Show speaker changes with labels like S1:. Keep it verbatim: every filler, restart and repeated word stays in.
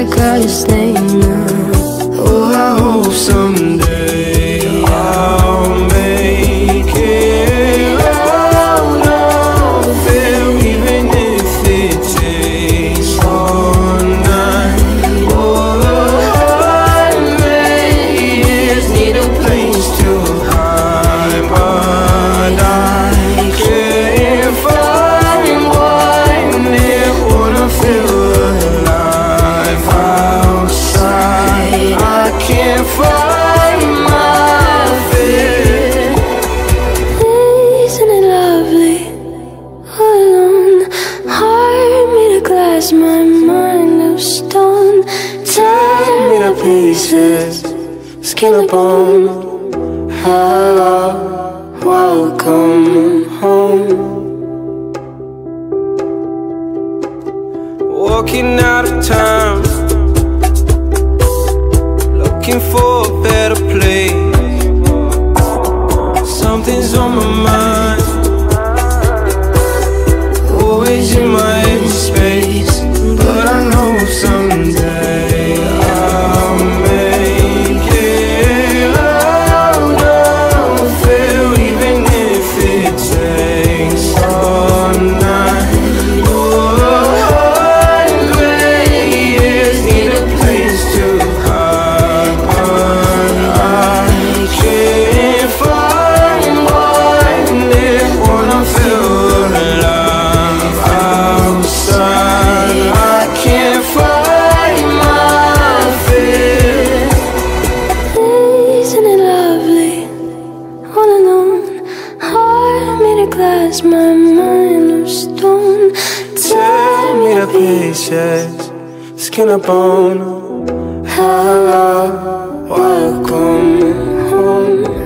S1: call your name now.
S2: Oh, I hope someday I'll make it out of here, even if it takes all night. Oh, hundred years need a place to hide, but I can't find one that wanna feel alive outside. I can't find my fear.
S1: Isn't it lovely? All alone, heart made of glass, my mind of stone. Tear me to pieces, skin and bone. Hello, welcome home.
S2: Walking out of town, looking for a better place. Something's on my mind, always in my empty space. But I know someday I'll make it out of here, even if it takes all night.
S1: My mind of stone.
S2: Tear me to pieces, skin and bone. Hello, welcome home.